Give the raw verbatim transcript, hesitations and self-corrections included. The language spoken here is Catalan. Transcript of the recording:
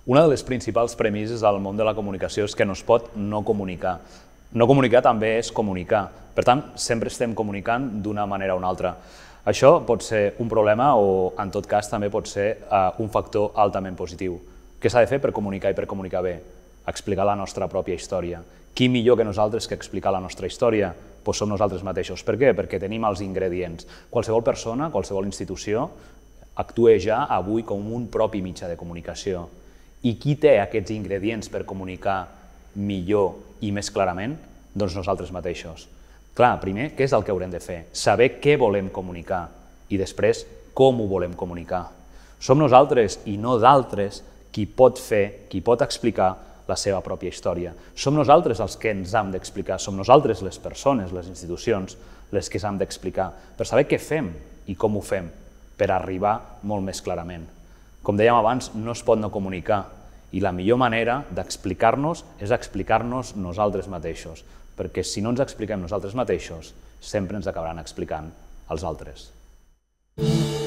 Una de les principals premisses al món de la comunicació és que no es pot no comunicar. No comunicar també és comunicar. Per tant, sempre estem comunicant d'una manera o una altra. Això pot ser un problema o, en tot cas, també pot ser un factor altament positiu. Què s'ha de fer per comunicar i per comunicar bé? Explicar la nostra pròpia història. Qui millor que nosaltres que explicar la nostra història? Doncs som nosaltres mateixos. Per què? Perquè tenim els ingredients. Qualsevol persona, qualsevol institució, actua ja avui com un propi mitjà de comunicació. I qui té aquests ingredients per comunicar millor i més clarament? Doncs nosaltres mateixos. Clar, primer, què és el que haurem de fer? Saber què volem comunicar i després com ho volem comunicar. Som nosaltres i no d'altres qui pot fer, qui pot explicar la seva pròpia història. Som nosaltres els que ens hem d'explicar, som nosaltres les persones, les institucions, les que s'han d'explicar per saber què fem i com ho fem, per arribar molt més clarament. Com dèiem abans, no es pot no comunicar i la millor manera d'explicar-nos és explicar-nos nosaltres mateixos, perquè si no ens expliquem nosaltres mateixos, sempre ens acabaran explicant els altres.